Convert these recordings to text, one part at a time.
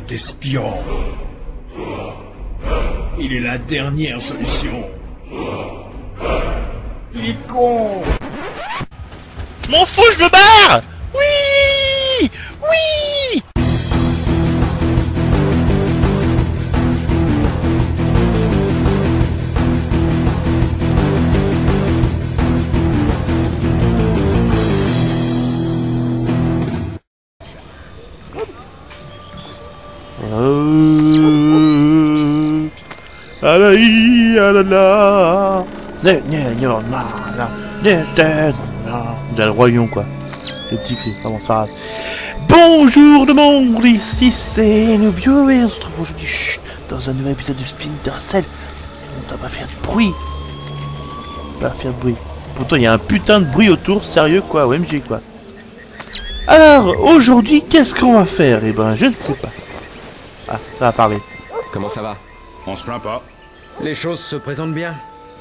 est espion. Il est la dernière solution. Il est con. M'en fous, je me barre. Oui. Oui. Le roi lion quoi. Le petit cri, vraiment c'est pas grave. Bonjour le monde, ici c'est Nubio et on se retrouve aujourd'hui dans un nouvel épisode de Splinter Cell. On doit pas faire du bruit. Pas faire de bruit. Pourtant il y a un putain de bruit autour, sérieux quoi, OMG quoi. Alors aujourd'hui qu'est-ce qu'on va faire? Eh ben je ne sais pas. Ah, ça va parler. Comment ça va? On se plaint pas. Les choses se présentent bien.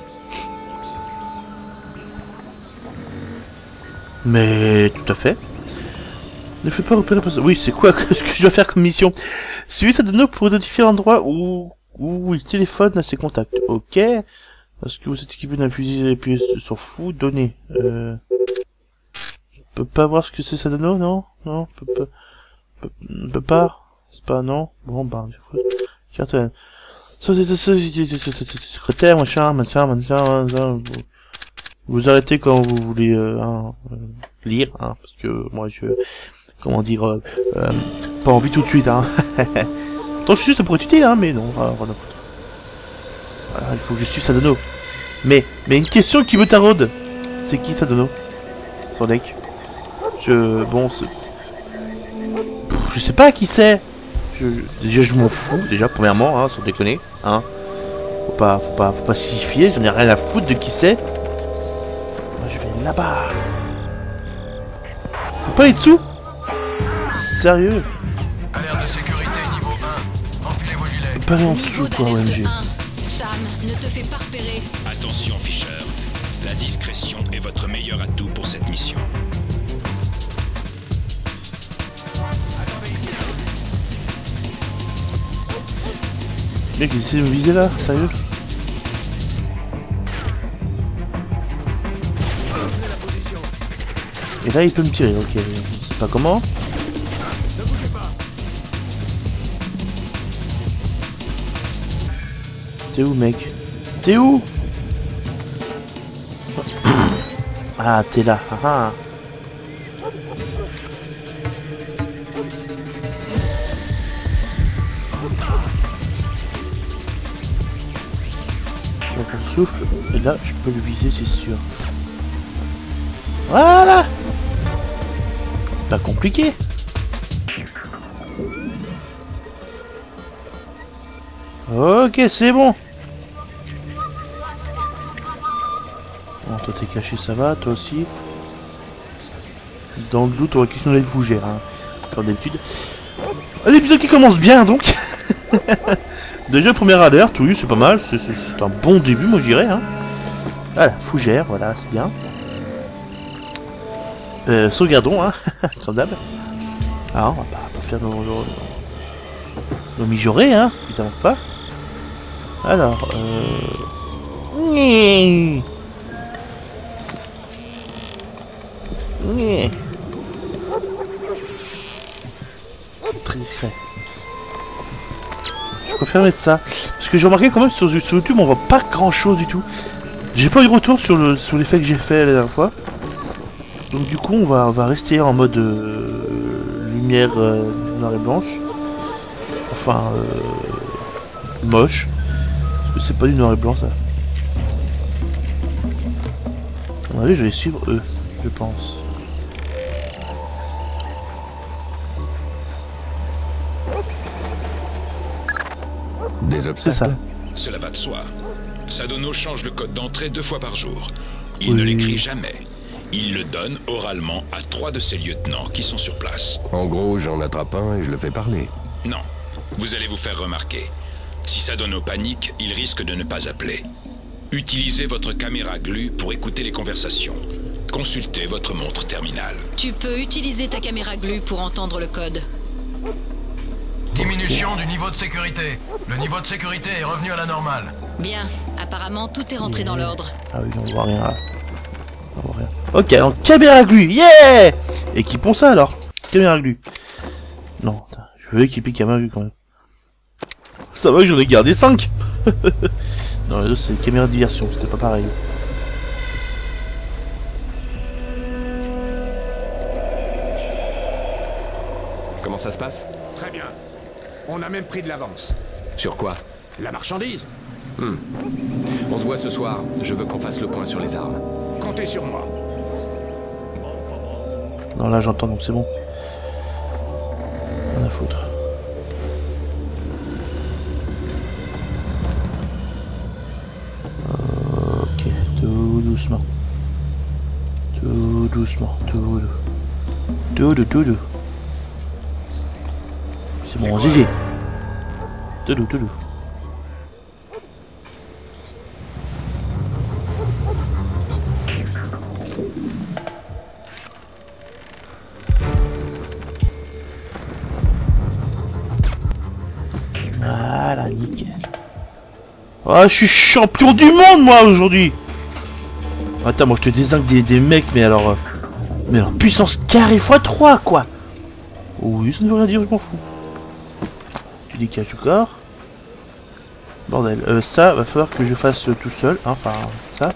Mais tout à fait. Ne fais pas repérer parce que... Oui, c'est quoi ce que je dois faire comme mission? Suivez sa données pour identifier l'endroit où il téléphone à ses contacts. Ok. Est-ce que vous êtes équipé d'un fusil et puis s'en fout? Données. Je peux pas voir ce que c'est Sadano, non? Non, peut pas. C'est pas, non? Bon, bah, carte, secrétaire, machin. Vous arrêtez quand vous voulez, lire, hein, parce que moi, comment dire, pas envie tout de suite, hein. Attends, je suis juste pour être utile, hein, mais non, voilà. Il faut que je suive Sadano. Mais une question qui me taraude. C'est qui Sadano? Son deck? Bon, je sais pas qui c'est. Déjà je m'en fous, déjà premièrement, hein, sans déconner, hein. Faut pas s'y fier, j'en ai rien à foutre de qui c'est. Moi je vais là-bas. Faut pas aller dessous? Sérieux? Alerte de sécurité niveau 1. Enfilez vos gilets. Faut pas aller en dessous quoi, OMG. Sam, ne te fais pas repérer. Attention Fisher, la discrétion est votre meilleur atout pour cette mission. Mec, il essaie de me viser là, sérieux? Et là il peut me tirer, ok. Je sais pas comment. T'es où mec? T'es où? Ah t'es là, ah. Donc on souffle, et là je peux le viser c'est sûr. Voilà. C'est pas compliqué. Ok c'est bon. Bon toi t'es caché ça va, toi aussi. Dans le doute on va questionner les fougères hein. Comme d'habitude. Un épisode qui commence bien donc. Déjà première alerte, oui c'est pas mal, c'est un bon début moi j'irais hein. Voilà, fougère, voilà c'est bien. Sauvegardons hein, comme d'hab. Ah on va pas faire nos mijaurés hein, évidemment pas. Alors très discret. Je préfère mettre ça. Parce que j'ai remarqué quand même sur YouTube on voit pas grand chose du tout. J'ai pas eu de retour sur l'effet que j'ai fait la dernière fois. Donc du coup on va rester en mode lumière noire et blanche. Enfin moche. Parce que c'est pas du noir et blanc ça. À mon avis je vais suivre eux, je pense. Des obstacles. C'est ça. Cela va de soi. Sadano change le code d'entrée 2 fois par jour. Il Oui. ne l'écrit jamais. Il le donne oralement à 3 de ses lieutenants qui sont sur place. En gros, j'en attrape un et je le fais parler. Non, vous allez vous faire remarquer. Si Sadano panique, il risque de ne pas appeler. Utilisez votre caméra glu pour écouter les conversations. Consultez votre montre terminale. Tu peux utiliser ta caméra glu pour entendre le code. Diminution du niveau de sécurité. Le niveau de sécurité est revenu à la normale. Bien, apparemment tout est rentré dans l'ordre. Ah oui, on voit rien là. On voit rien. Ok, donc caméra glu, yeah. Équipons ça alors. Caméra glu. Non, attends, je veux équiper caméra glu quand même. Ça va que j'en ai gardé 5. Non, les autres c'est caméra de diversion, c'était pas pareil. Comment ça se passe? Très bien. On a même pris de l'avance. Sur quoi? La marchandise. On se voit ce soir. Je veux qu'on fasse le point sur les armes. Comptez sur moi. Non, là j'entends, donc c'est bon. Rien à foutre. Ok, tout doucement. Tout doucement, tout doux. C'est bon, Zizi. Tout doux. Voilà, nickel. Ah, je suis champion du monde, moi, aujourd'hui. Attends, moi, je te désingue des mecs, mais alors puissance carré x3, quoi. Oui, ça ne veut rien dire, je m'en fous. Tu décages du corps. Bordel. Ça, va falloir que je fasse tout seul. Hein, enfin, ça.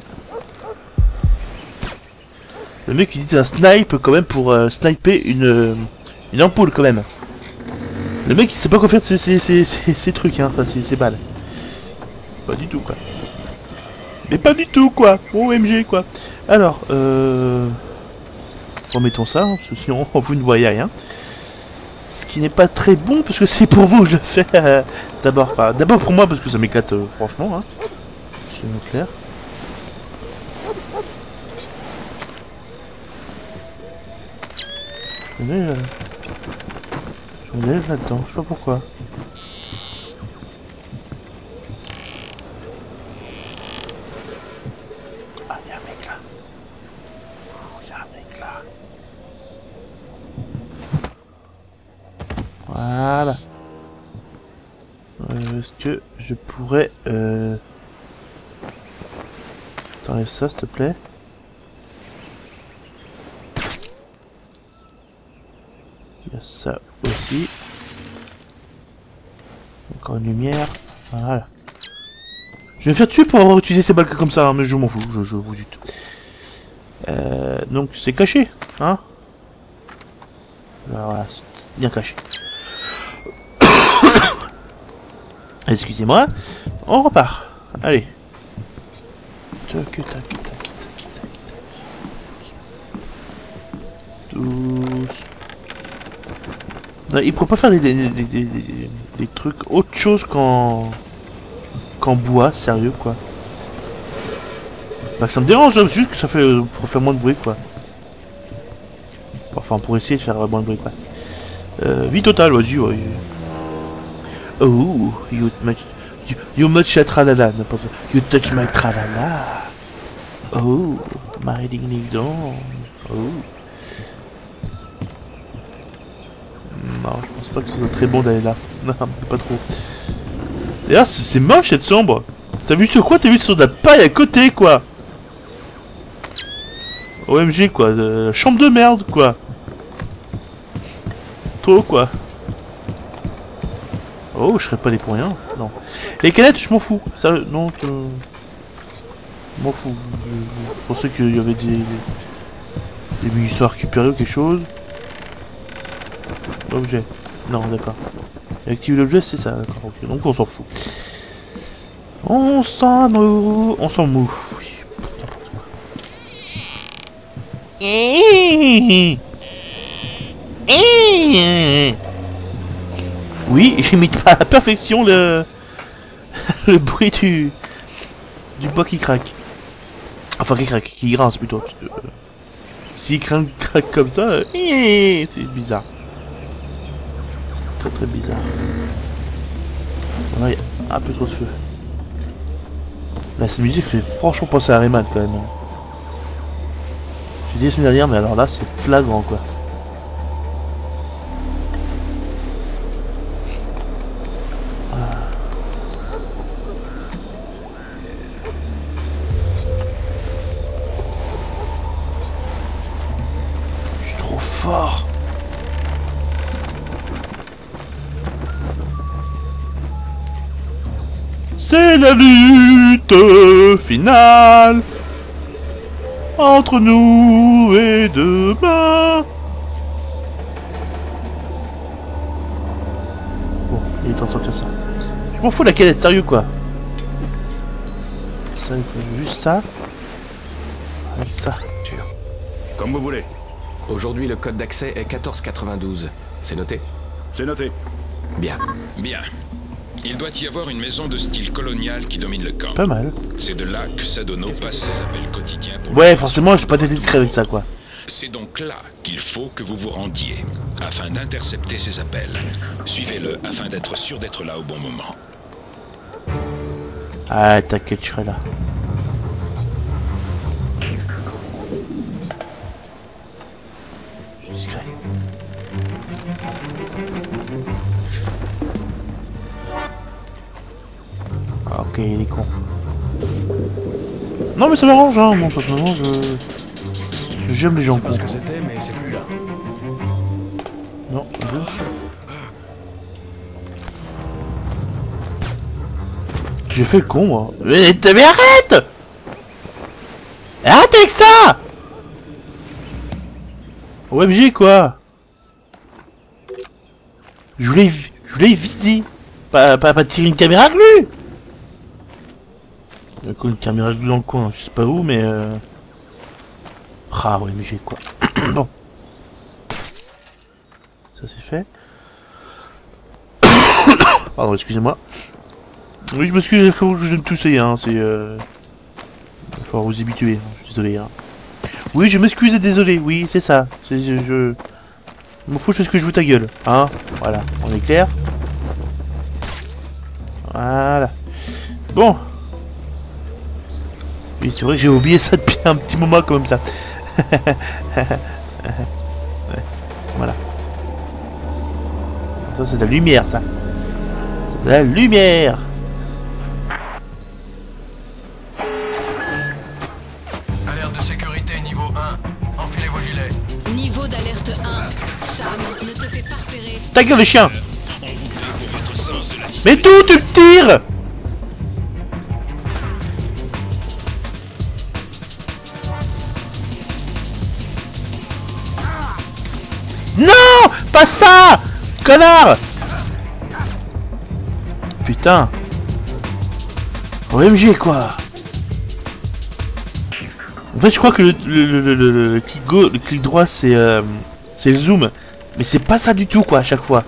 Le mec, il dit un snipe, quand même, pour sniper une ampoule, quand même. Le mec, il sait pas quoi faire de ces trucs, hein. Enfin, ces balles. Pas du tout, quoi. Mais pas du tout, quoi. OMG, quoi. Alors, remettons ça, hein, parce que sinon, vous ne voyez rien. Ce qui n'est pas très bon, parce que c'est pour vous que je fais d'abord. Enfin, d'abord pour moi, parce que ça m'éclate, franchement, hein. C'est clair. J'en ai là-dedans, je sais pas pourquoi. Ah, y'a un mec là. Oh, y'a un mec là. Voilà. Est-ce que je pourrais... T'enlèves ça, s'il te plaît. Il y a ça aussi. Encore une lumière. Voilà. Je vais me faire tuer pour avoir utilisé ces balles comme ça, hein, mais je m'en fous, je vous jute. Donc c'est caché, hein. Voilà, c'est bien caché. Excusez-moi. On repart. Allez. Tac. Douce. Non, il pourrait pas faire des trucs autre chose qu'en bois, sérieux quoi. Bah, ça me dérange, hein, c'est juste que ça fait pour faire moins de bruit quoi. Enfin pour essayer de faire moins de bruit quoi. Vie totale, vas-y, ouais. Oh, you much tralala, n'importe quoi. You touch my tralala. Oh, my ding ding dong. Oh. Non, je pense pas que ce soit très bon d'aller là. Non, pas trop. D'ailleurs, c'est moche cette sombre. T'as vu sur quoi? T'as vu sur de la paille à côté, quoi. OMG, quoi. Chambre de merde, quoi. Trop, quoi. Oh, je serais pas allé pour rien. Non. Les canettes, je m'en fous. Ça, non, je m'en fous. Je pensais qu'il y avait des munitions à récupérer ou quelque chose. Objet. Non, d'accord. Activer l'objet, c'est ça, d'accord. Okay. Donc on s'en fout. On s'en moue. On s'en moue. Oui. Oui, j'imite pas à la perfection le bruit du bois qui craque. Enfin, qui grince plutôt. S'il craque comme ça, c'est bizarre. C'est très bizarre. Là, il y a un peu trop de feu. Là, cette musique fait franchement penser à Rayman quand même. J'ai dit la semaine dernière, mais alors là, c'est flagrant quoi. C'est la lutte finale entre nous et demain. Bon, il est temps de sortir ça. Je m'en fous de la canette, sérieux quoi. Ça, il faut juste ça. Avec ça. Comme vous voulez. Aujourd'hui, le code d'accès est 1492. C'est noté? C'est noté. Bien. Bien. Il doit y avoir une maison de style colonial qui domine le camp. Pas mal. C'est de là que Sadono passe ses appels quotidiens pour... Ouais, forcément, je suis pas été discret avec ça, quoi. C'est donc là qu'il faut que vous vous rendiez, afin d'intercepter ses appels. Suivez-le afin d'être sûr d'être là au bon moment. Ah, t'inquiète, je serai là. Je suis discret. Ah, ok, il est con. Non, mais ça m'arrange, hein. Moi, personnellement, j'aime les gens cons. Non, bien sûr. J'ai fait le con, moi. Mais arrête! Arrête avec ça! OMG, quoi! Je voulais viser. Pas tirer une caméra glue! Il y a quoi, une caméra glue dans le coin, je sais pas où, mais Ah, OMG, quoi. Bon. Ça c'est fait. Pardon, excusez-moi. Oui, je m'excuse, je vais me tousser, hein, c'est... Il va falloir vous y habituer, hein. Je suis désolé, hein. Oui, je m'excuse et désolé, oui, c'est ça. Je m'en fous, je fais ce que je veux ta gueule, hein. Voilà, on est clair. Voilà. Bon. Oui, c'est vrai que j'ai oublié ça depuis un petit moment comme ça. Ouais, voilà. Ça, c'est de la lumière, ça. C'est de la lumière. Alerte de sécurité niveau 1. Enfilez vos gilets. Niveau d'alerte 1. Sam, ne te fais pas repérer. Ta gueule, le chien. Mais d'où tu me tires? Non, pas ça, connard. Putain. OMG, quoi. En fait, je crois que le clic droit, c'est le zoom. Mais c'est pas ça du tout, quoi, à chaque fois.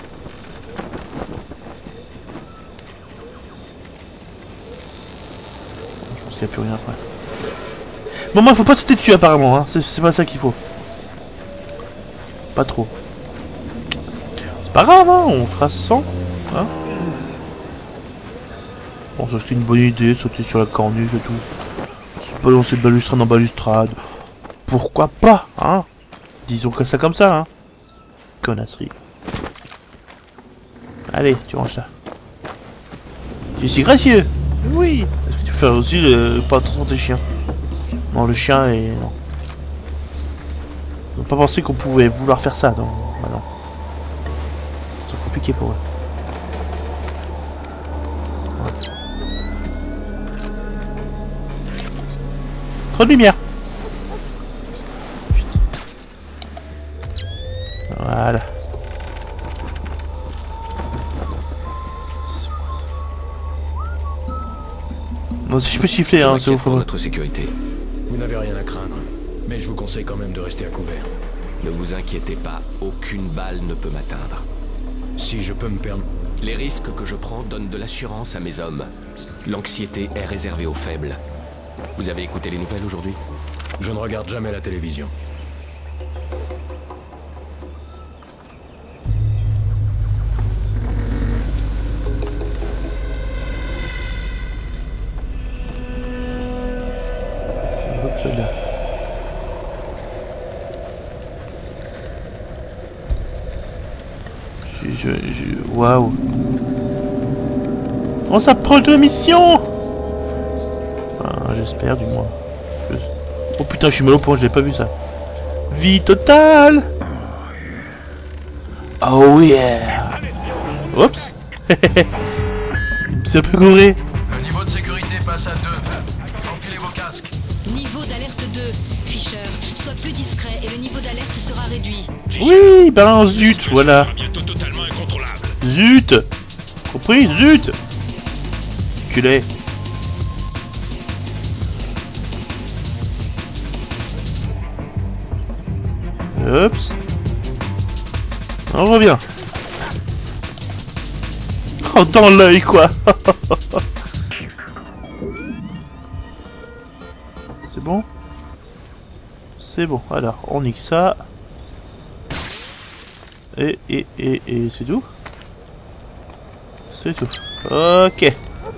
Je pense qu'il n'y a plus rien après. Bon, moi, faut pas sauter dessus, apparemment. Hein. C'est pas ça qu'il faut. Pas trop. C'est pas grave, hein, on fera sans. Hein. Bon, ça c'était une bonne idée, sauter sur la corniche et tout. Se balancer de balustrade en balustrade. Pourquoi pas, hein? Disons que ça comme ça, hein. Connasserie. Allez, tu ranges ça. Tu es si gracieux. Oui. Est-ce que tu fais aussi le pas attention tes chiens? Non, le chien est... Non. Ils n'ont pas pensé qu'on pouvait vouloir faire ça, non. Bah non. C'est compliqué pour eux. Ouais. Trop de lumière. Putain. Voilà. Non, si je peux siffler, hein, c'est au pour fond. notre sécurité. Vous n'avez rien à craindre. Mais je vous conseille quand même de rester à couvert. Ne vous inquiétez pas, aucune balle ne peut m'atteindre. Si je peux me permettre... Les risques que je prends donnent de l'assurance à mes hommes. L'anxiété est réservée aux faibles. Vous avez écouté les nouvelles aujourd'hui? Je ne regarde jamais la télévision. Waouh. On s'approche de la mission. Ah, j'espère du moins. Oh putain, je suis mal au point, je l'ai pas vu ça. Vie totale. Oh yeah. Oups. C'est un peu gouré. Le niveau de sécurité passe à 2. Enfilez vos casques. Niveau d'alerte 2. Fisher, sois plus discret et le niveau d'alerte sera réduit. Oui, ben zut, voilà. Sera bientôt totalement incontrôlable. Zut. Compris, zut. Culé. Oups. On revient. Oh, dans l'œil, quoi. C'est bon? C'est bon. Alors, on nique ça. Et c'est tout? C'est tout. Ok.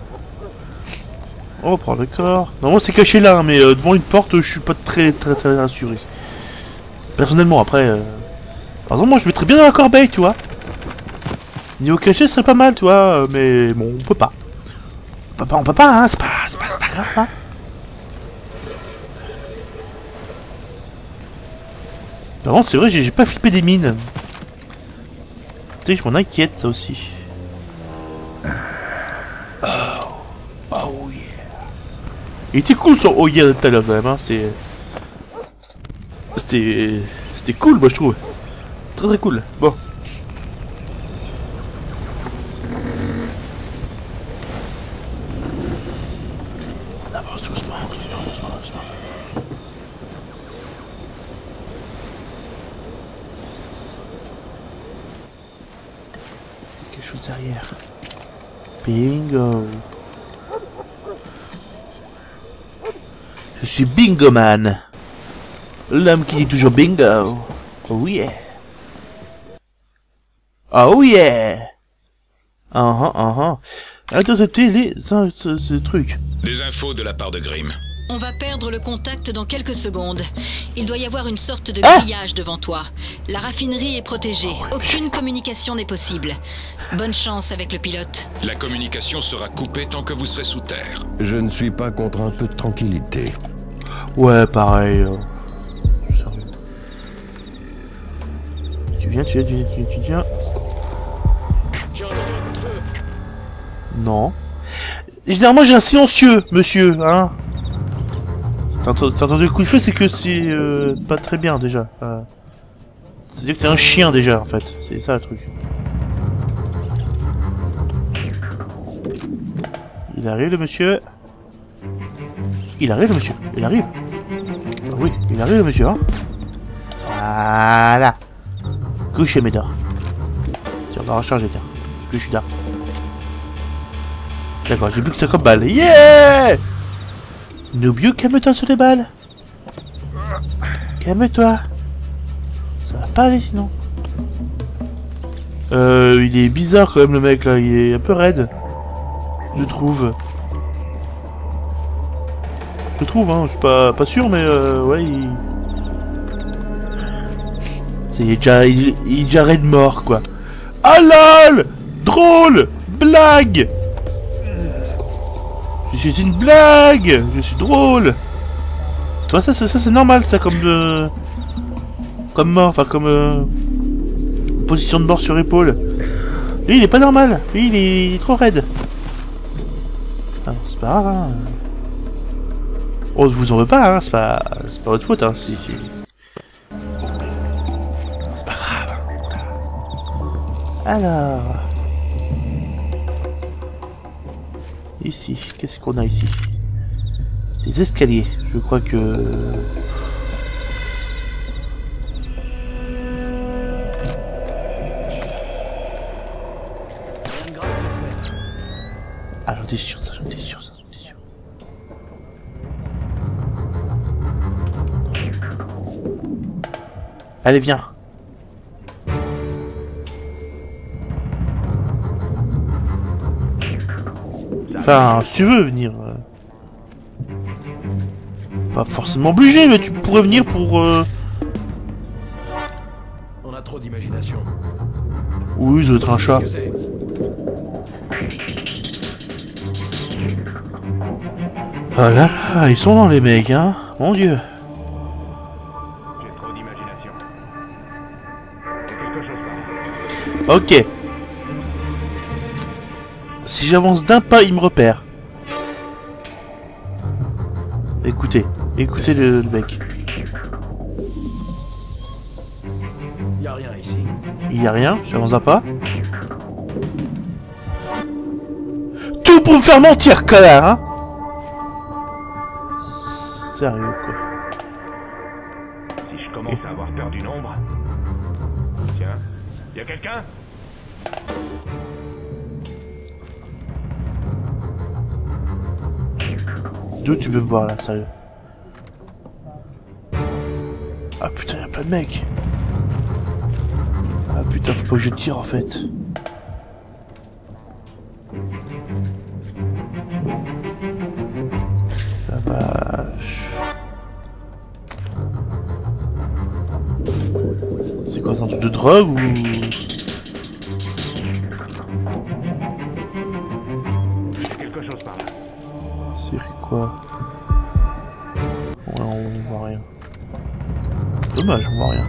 On reprend le corps. Non, c'est caché là, mais devant une porte, je suis pas très rassuré. Personnellement, après... Par exemple, moi, je mettrais bien dans la corbeille, tu vois. Niveau caché, ce serait pas mal, tu vois, mais bon, on peut pas. On peut pas, hein, c'est pas grave, hein. Par contre, c'est vrai, j'ai pas flippé des mines. Tu sais, je m'en inquiète, ça aussi. Oh yeah. Il était cool son oh yeah tout à l'heure, quand même, hein, C'était cool, moi, je trouve. Très cool. Bon. Avance doucement. Quelque chose derrière. Bingo. Je suis Bingo Man. L'homme qui dit toujours bingo. Oh yeah. Oh yeah. Intercepter ces trucs. Des infos de la part de Grimm. On va perdre le contact dans quelques secondes. Il doit y avoir une sorte de grillage devant toi. La raffinerie est protégée. Aucune communication n'est possible. Bonne chance avec le pilote. La communication sera coupée tant que vous serez sous terre. Je ne suis pas contre un peu de tranquillité. Ouais, pareil. Sérieux. Tu viens. Non. Généralement, j'ai un silencieux, monsieur, hein. T'as entendu le coup de feu, c'est que c'est pas très bien, déjà. C'est-à-dire que t'es un chien, déjà, en fait. C'est ça, le truc. Il arrive, le monsieur. Il arrive. Oui, il arrive, le monsieur, hein. Voilà. Couchez, Médor. Tiens, on va recharger, tiens. Parce que je suis là. D'accord, j'ai plus que 50 balles. Yeah! Nubio, calme-toi sur les balles. Calme-toi. Ça va pas aller sinon. Il est bizarre quand même le mec là, il est un peu raide. Je trouve, hein, je suis pas sûr mais ouais, il est déjà raide mort quoi. Ah lol! Drôle! Blague! Je suis une blague! Je suis drôle! Toi ça c'est normal ça comme mort, enfin comme position de mort sur épaule. Lui il est pas normal, lui il est trop raide. Ah, c'est pas grave hein. Oh je vous en veux pas hein, c'est pas votre faute hein, c'est pas grave. Alors... Ici, qu'est-ce qu'on a ici? Des escaliers, je crois que... Ah, j'en étais sûr, ça. Allez, viens. Enfin, si tu veux venir... Pas forcément obligé, mais tu pourrais venir pour... On a trop d'imagination. Oui, ça doit être un chat. Ah là là, ils sont dans les mecs, hein. Mon dieu. J'ai trop d'imagination. Quelque chose va. Ok. Si j'avance d'un pas, il me repère. Écoutez le mec. Y a rien ici. Il y a rien, j'avance d'un pas. Tout pour me faire mentir, connard, hein. Sérieux, quoi. Si je commence à avoir peur du nombre... Tiens, y a quelqu'un? D'où tu peux me voir, là, sérieux? Ah putain, y'a plein de mecs. Ah putain, faut pas que je tire, en fait. La vache. C'est quoi, c'est un truc de drogue ou... Quelque chose par là. C'est quoi? Ouais, on voit rien. Dommage, on voit rien.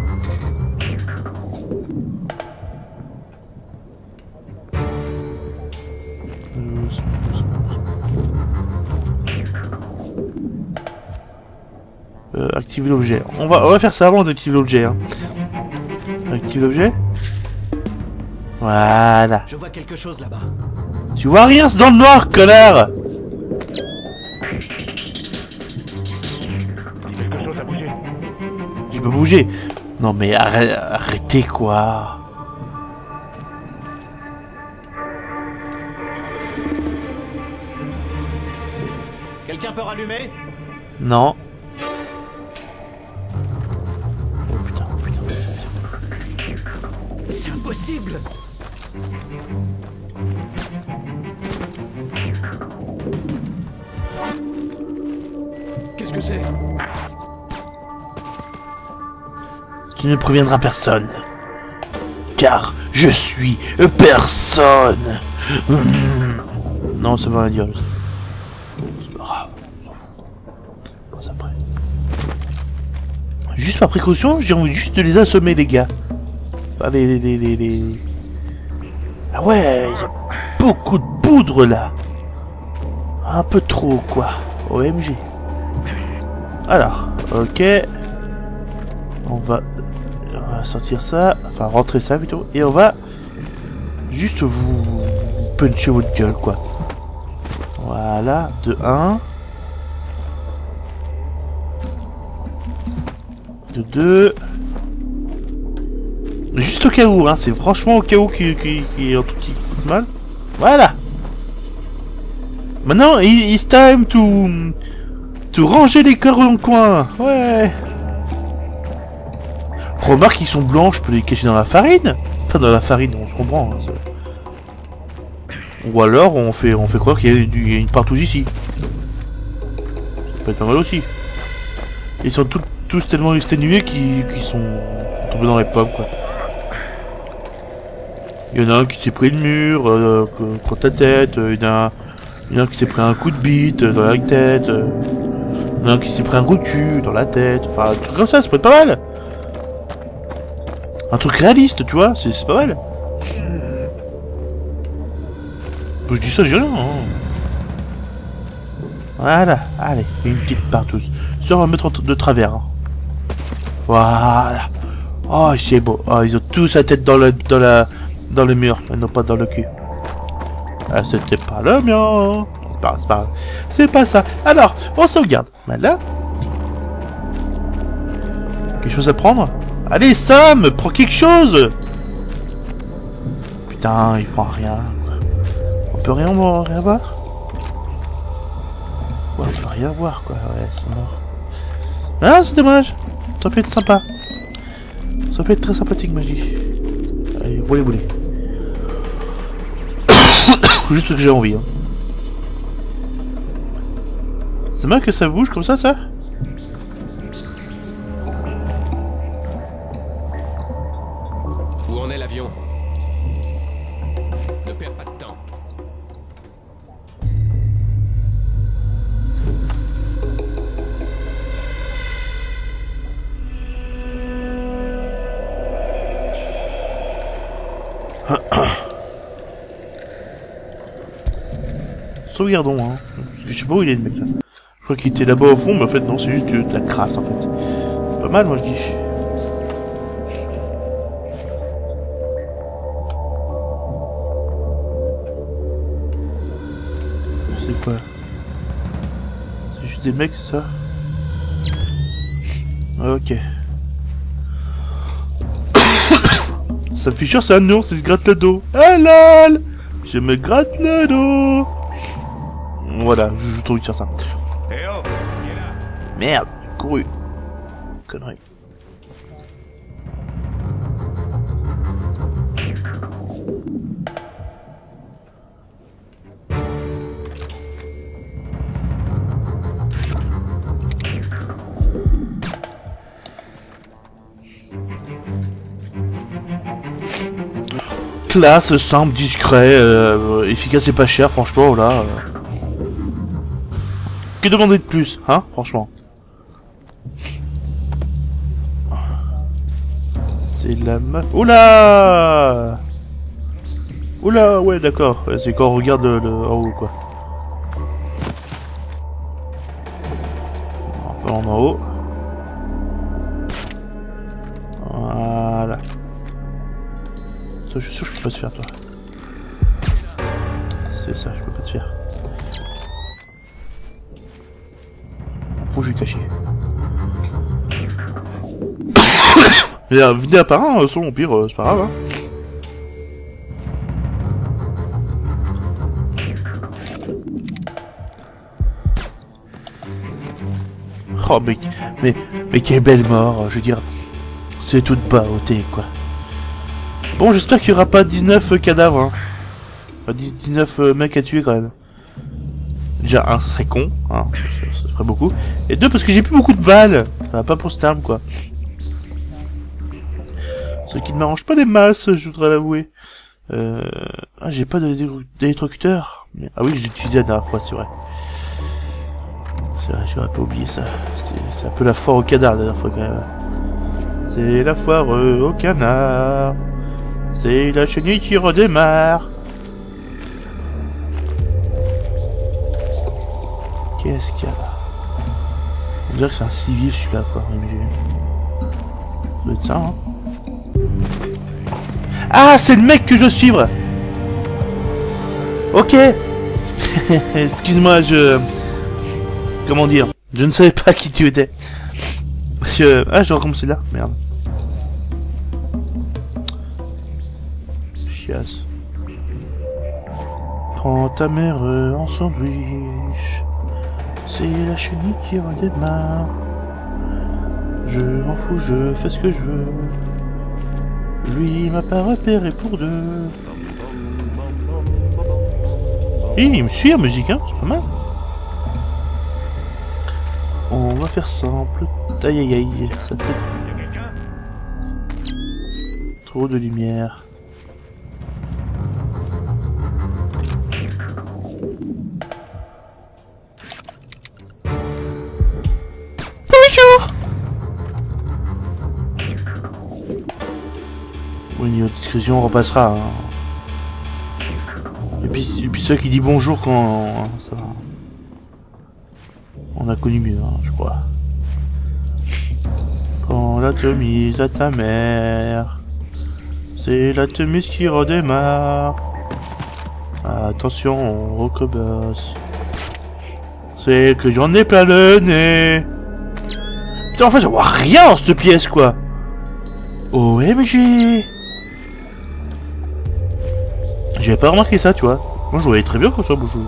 Activer l'objet. On va faire ça avant d'activer l'objet. Hein. Active l'objet. Voilà. Je vois quelque chose là-bas. Tu vois rien, c'est dans le noir, connard. Quelque chose a bougé. J'ai pas bougé. Non mais arrêtez quoi. Quelqu'un peut rallumer? Non. Oh putain, putain. C'est impossible. Qu'est-ce que c'est? Tu ne préviendras personne. Car je suis personne. Non, ça va rien dire. C'est pas grave, on s'en fout. On passe après. Juste par précaution, j'ai envie juste de les assommer, les gars. Enfin, les... Ah ouais, il y a beaucoup de poudre là. Un peu trop, quoi. OMG. Alors, ok. On va sortir ça, enfin rentrer ça plutôt, et on va juste vous puncher votre gueule, quoi. Voilà, de 1. De 2. Juste au cas où, hein, c'est franchement au cas où qui est un truc qui coûte mal. Voilà. Maintenant, it's time to ranger les corps dans le coin. Ouais. Remarque qu'ils sont blancs, je peux les cacher dans la farine. Enfin, dans la farine, on se comprend. Hein, ou alors, on fait croire qu'il y a une partouze ici. Ça peut être pas mal aussi. Ils sont tous tellement exténués qu'ils sont tombés dans les pommes, quoi. Il y en a un qui s'est pris le mur contre la tête. Il y en a un qui s'est pris un coup de bite dans la tête. Il y en a un qui s'est pris un coup de cul dans la tête. Enfin, un truc comme ça peut être pas mal. Un truc réaliste, tu vois, c'est pas mal. Je dis ça, j'ai rien. Hein. Voilà, allez, une petite partouze. Ça, on va mettre de travers. Hein. Voilà. Oh, c'est beau. Oh, ils ont tous la tête dans le mur, mais non pas dans le cul. Ah, c'était pas le mien. C'est pas grave. C'est pas ça. Alors, on sauvegarde. Voilà. Quelque chose à prendre? Allez, Sam, prends quelque chose. Putain, il prend rien. Quoi. On peut rien voir? Ouais, on peut rien voir, quoi. Ouais, c'est mort. Ah, c'est dommage. Ça peut être sympa. Ça peut être très sympathique, moi je dis. Allez, roulez. Juste parce que j'ai envie. Hein. C'est mal que ça bouge comme ça? Où en est l'avion? Ne perds pas de temps. Sauvegardons, hein. Parce que je sais pas où il est le mec là. Je crois qu'il était là-bas au fond, mais en fait non, c'est juste de la crasse en fait. C'est pas mal, moi je dis. C'est quoi? C'est juste des mecs, c'est ça? Ok. Ça me fait cher, c'est un ours, il se gratte le dos. Ah lol! Je me gratte le dos! Voilà, je trouve de faire ça. Eh oh, qui est là? Merde, couru. Connerie. Classe, simple, discret, efficace et pas cher, franchement, là. Que demander de plus, hein, franchement. C'est la meuf. Oula! Oula, ouais, d'accord. Ouais, c'est quand on regarde le en haut, quoi. Un peu en haut. Voilà. Ça, je suis sûr que je peux pas te faire, toi. C'est ça, je peux pas te faire. Faut que je lui cache. Mais venez à part un, son au pire, c'est pas grave, hein. Oh mais quelle belle mort, je veux dire, c'est toute beauté quoi. Bon, j'espère qu'il y aura pas 19 cadavres, hein. Enfin, 19 mecs à tuer quand même. Déjà, un, ça serait con, hein, ça ferait beaucoup. Et deux, parce que j'ai plus beaucoup de balles. Ça va pas pour cette arme, quoi. Ce qui ne m'arrange pas des masses, je voudrais l'avouer. Ah, j'ai pas d'électrocuteur. Ah oui, j'ai utilisé la dernière fois, c'est vrai. C'est vrai, j'aurais pas oublié ça. C'est un peu la foire au canard, la dernière fois, quand même. C'est la foire au canard. C'est la chenille qui redémarre. Qu'est-ce qu'il y a là? On dirait que c'est un civil celui-là quoi. Ça doit être ça hein. Ah c'est le mec que je dois suivre. Ok. Excuse-moi comment dire? Je ne savais pas qui tu étais. Ah je recommence là. Merde. Chiasse. Prends ta mère en sandwich. C'est la chenille qui redémarre. Je m'en fous, je fais ce que je veux. Lui m'a pas repéré pour deux. Et il me suit la musique, hein, c'est pas mal. On va faire simple. Aïe aïe aïe, ça fait Y'a quelqu'un? trop de lumière. Au niveau de discrétion, on repassera. Hein. Et puis ceux qui dit bonjour quand ça va. On a connu mieux, hein, je crois. Prends la chemise à ta mère. C'est la chemise qui redémarre. Attention, rocoboss. C'est que j'en ai plein le nez. Putain, en fait, je vois rien dans cette pièce, quoi. OMG. J'avais pas remarqué ça, tu vois. Moi, je voyais très bien comme ça, bonjour.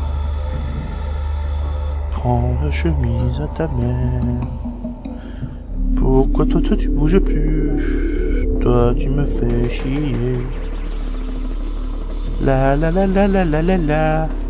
Prends la chemise à ta mère. Pourquoi toi, tu bouges plus? Toi, tu me fais chier. La la la la la la la la.